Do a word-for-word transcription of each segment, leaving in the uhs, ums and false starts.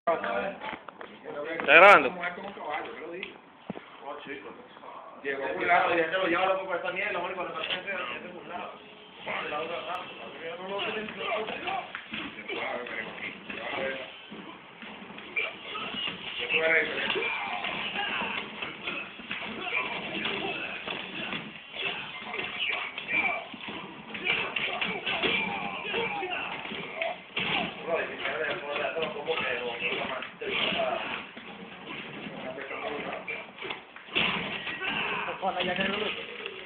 ¿Está grabando? Llegó a un lado y ya se lo lleva loco por esta mierda, hombre, cuando pasa ese, ese es un lado. De la otra lado. No lo tienen que ya que no lo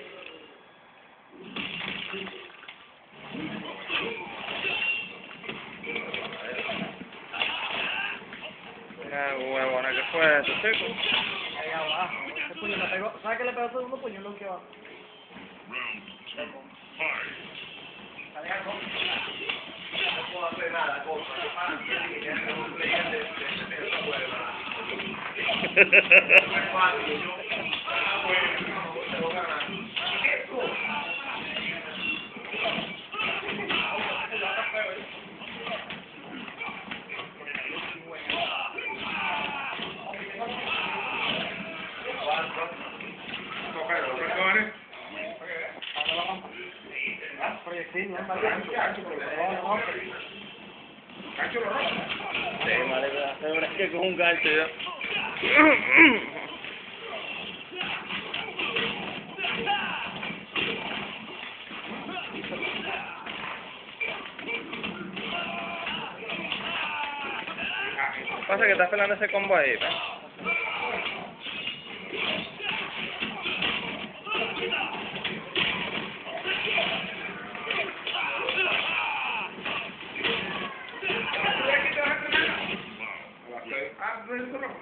Una huevona que fue eso, chico. ahí abajo. Ese puño me pegó. ¿Sabes qué le pegó a todo el mundo? Puño lo que va. Sale algo. No puedo hacer nada, cosa. Ah, sí, ya es un player de esta hueva. Es fácil, yo. Ah, bueno, no, te lo ganas. Eso. Proyectil, no es mal gancho, gancho, pero no, no, gancho lo rojo. Sí, madre, hace una que con un gancho ya. Pasa que estás pelando ese combo ahí, ¿verdad? Ah, ¿no es eso rojo?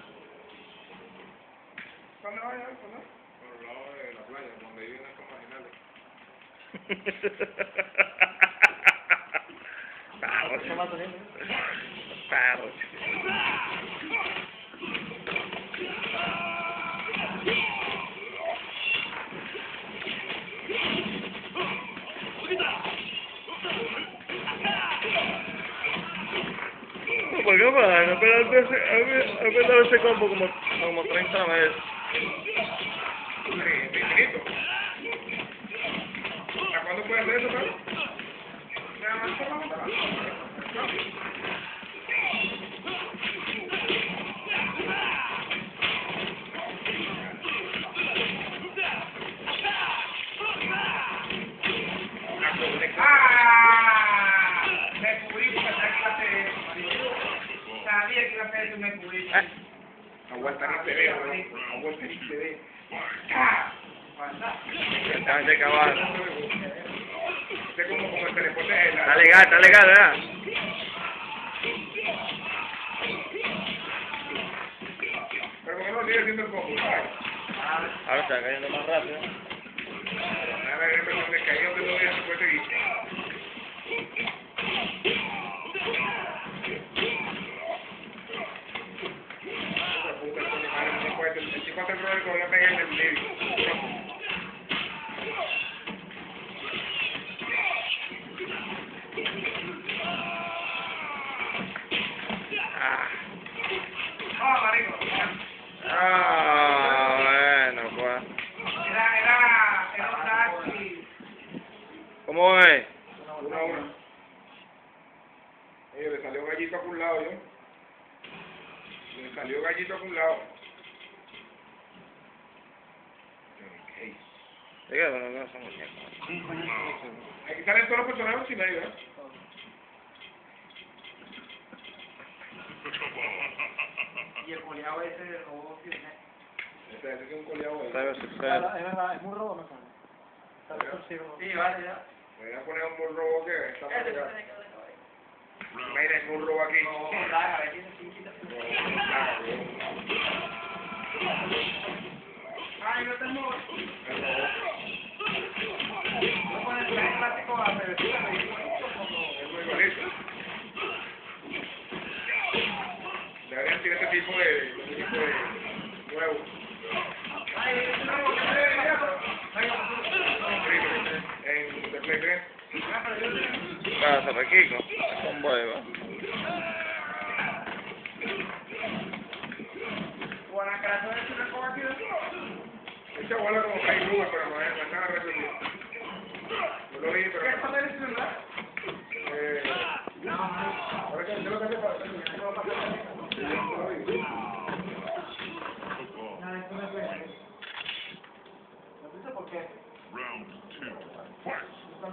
¿Dónde va a ir? ¿Dónde? Por el lado de la playa, donde viven estos marginales. Vamos. Vamos. ¿Por qué para? No pegar ese, ese combo como, como treinta veces. Sí, infinito. ¿A cuándo puede hacer eso, Pablo? Nada más por la boca. ¡Ah! Me cubrí porque sabía que iba a hacer eso, marido. Sabía que iba a hacer eso y me cubrí. Aguanta ni te veo, ¿no? Aguanta ni te veo. ¡Ah! Estaban de caballo. Es como como el teleporte de la... Está legal, está legal, ¿verdad? Pero como no sigue haciendo el combo, ¿sabes? Ahora está cayendo más rápido. A ver, pero donde cayó de todo eso puede seguir. El chico hace el rol con una pega en el medio. Ah. ¡Oh, marico! Ah, bueno, pues. Era, era, era un taxi. ¿Cómo es? Uno a uno. Oye, le salió gallito a un lado, ¿yo? Le salió gallito a un lado. Diga, pero no son muñecos. Aquí salen todos los personajes sin medio, ¿eh? Y el coleado ese de robó Este ese es un coleado ahí. Sabe Es suceder. verdad, es muy robo, ¿no sabes? Sí, vale, ya. Me voy a poner un robo que está para pegar. Mira, un robo aquí. No, a ver, tiene cinquita. Ay, no te muevas. No pones el plástico a revestir, me dijo. Es muy bonito. Deberían tirar este tipo de, tipo de nuevo. Ay, es nuevo, que me debe en The Play tres. Pasa, Paquico. Con hueva. caso de una escoba aquí dentro. Esta bola como que hay nubes, pero no es, no es nada resolvido. Yo lo vi, pero... ¿Qué está del celular? Eh... Ahora que yo lo que hace para... Yo lo pasé a Nada, esto no es bueno. ¿Lo viste por qué? Round two. Fight.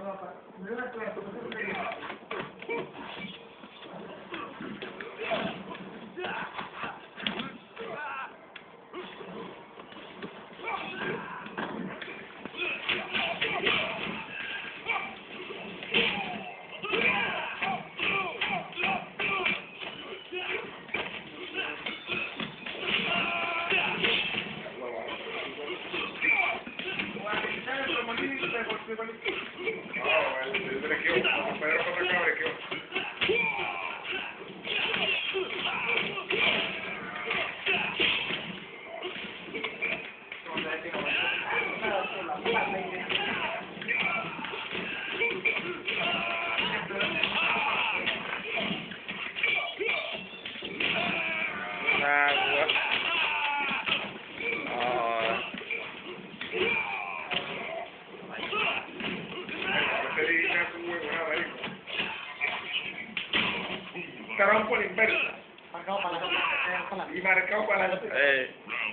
Caramba por inversa. Marcado para la y marcado para la eh.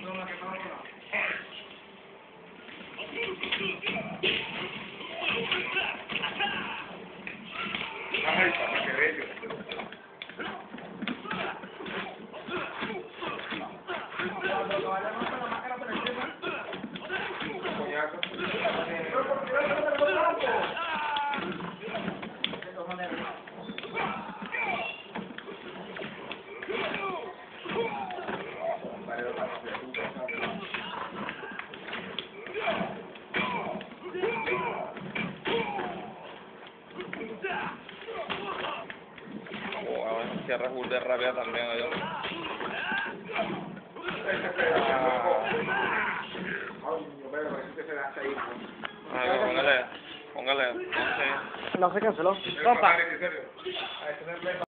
Ay, papá, qué bello. Cuando vayamos con la máscara por encima. Coñazo. Pero por qué no te lo campo. De todas maneras. Cierra full de rabia también allá. Ay, póngale, póngale, no sé. No se canceló. Compa.